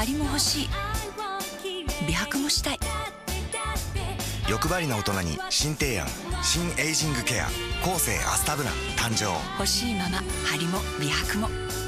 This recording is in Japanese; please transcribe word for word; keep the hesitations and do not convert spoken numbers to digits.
張りも欲しい、美白もしたい。 欲張りな大人に新提案、新エイジングケア、コーセーアスタブラ誕生。 欲しいまま張りも美白も